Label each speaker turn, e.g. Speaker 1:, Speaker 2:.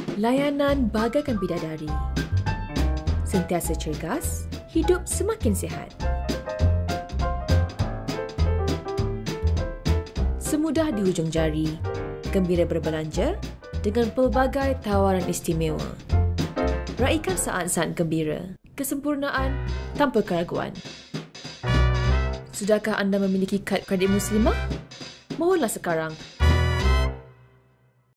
Speaker 1: Layanan bagaikan bidadari. Sentiasa cergas, hidup semakin sihat. Semudah di hujung jari, gembira berbelanja dengan pelbagai tawaran istimewa. Raikan saat-saat gembira, kesempurnaan tanpa keraguan. Sudahkah anda memiliki kad kredit Muslimah? Mohonlah sekarang